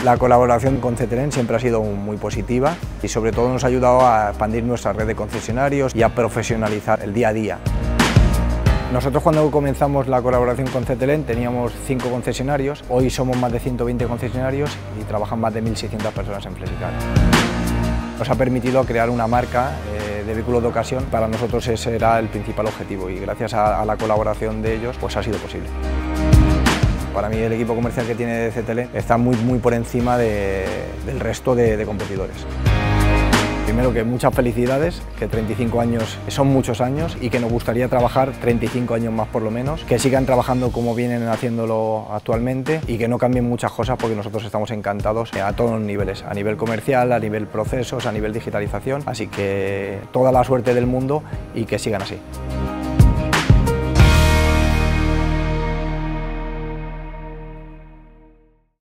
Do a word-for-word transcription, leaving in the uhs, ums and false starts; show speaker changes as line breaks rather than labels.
La colaboración con Cetelem siempre ha sido muy positiva y sobre todo nos ha ayudado a expandir nuestra red de concesionarios y a profesionalizar el día a día. Nosotros cuando comenzamos la colaboración con Cetelem teníamos cinco concesionarios, hoy somos más de ciento veinte concesionarios y trabajan más de mil seiscientas personas en Flexicar. Nos ha permitido crear una marca eh, de vehículos de ocasión, para nosotros ese era el principal objetivo y gracias a, a la colaboración de ellos pues ha sido posible. Para mí el equipo comercial que tiene Cetelem está muy, muy por encima de, del resto de, de competidores. Primero que muchas felicidades, que treinta y cinco años son muchos años y que nos gustaría trabajar treinta y cinco años más por lo menos, que sigan trabajando como vienen haciéndolo actualmente y que no cambien muchas cosas porque nosotros estamos encantados a todos los niveles, a nivel comercial, a nivel procesos, a nivel digitalización, así que toda la suerte del mundo y que sigan así.